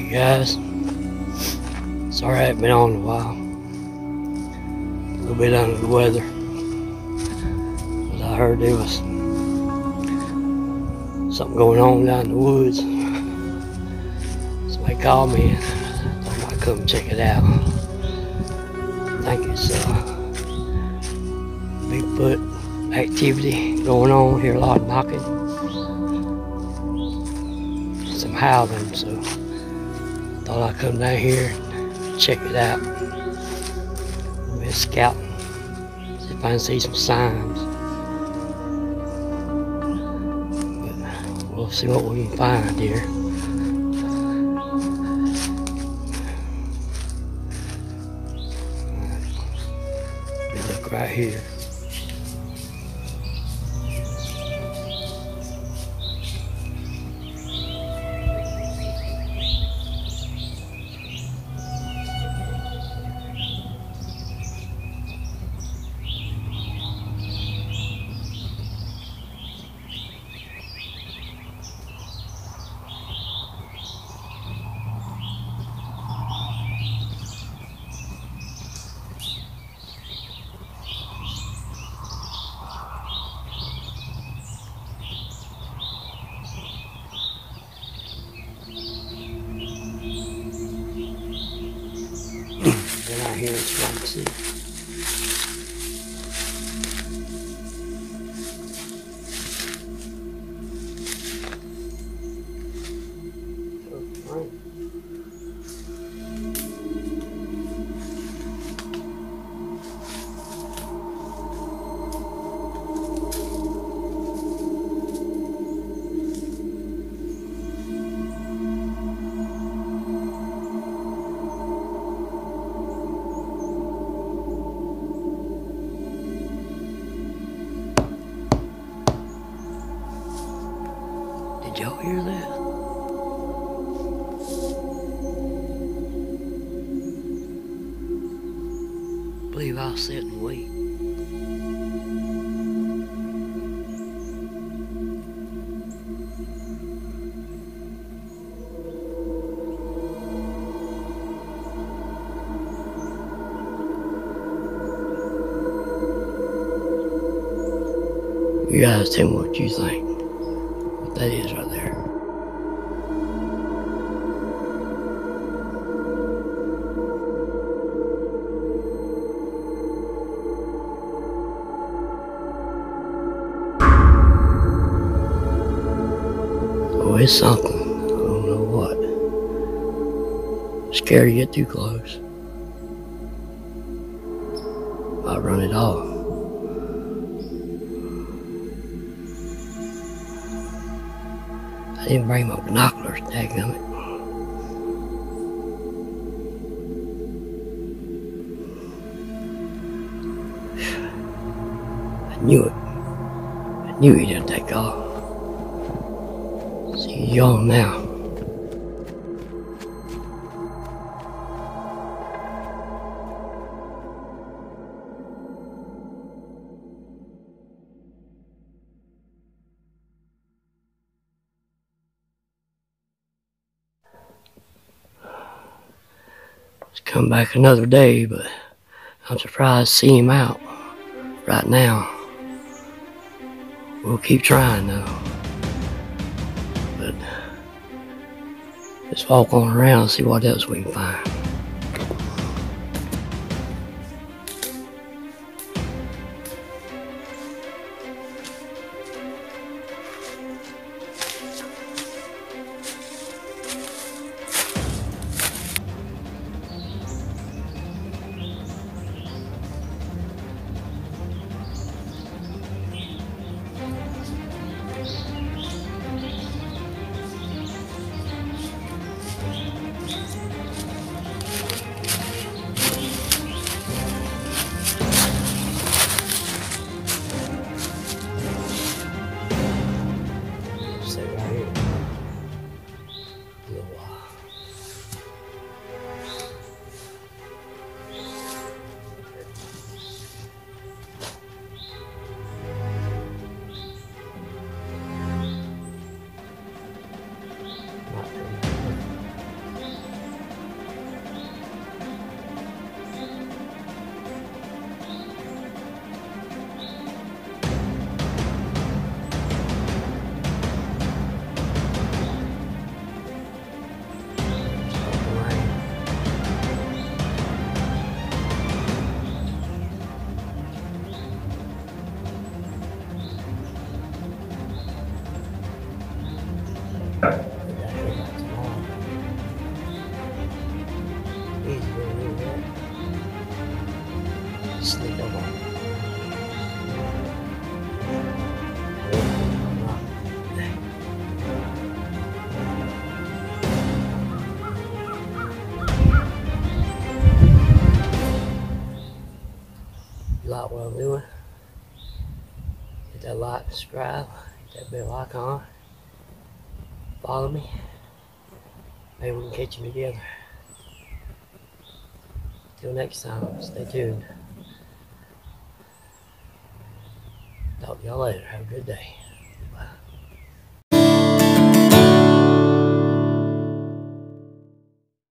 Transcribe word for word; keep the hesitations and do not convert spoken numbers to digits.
guys. Sorry I haven't been on in a while. A little bit under the weather. But I heard there was something going on down in the woods. Somebody called me and I thought I might come check it out. I think it's uh, Bigfoot activity going on here, a lot of knocking. Some howling, so I thought I'd come down here and check it out. I'm been scouting, see if I can see some signs. But we'll see what we can find here. Let me look right here. Been out here and trying to see. Did y'all hear that? I believe I'll sit and wait. You guys tell me what you think. What that is right there. Oh, it's something. I don't know what. I'm scared to get too close. I'll run it off. I didn't bring my binoculars, dadgummit. I knew it. I knew he didn't take off. See y'all now. It's come back another day, but I'm surprised to see him out right now. We'll keep trying though. But let's walk on around and see what else we can find. Maybe I'll go back tomorrow. Easy to do that. Sneak up on it. You like what I'm doing? Hit that like, subscribe, hit that bell icon. Follow me. Maybe we can catch them together. Till next time, stay tuned. Talk to y'all later. Have a good day.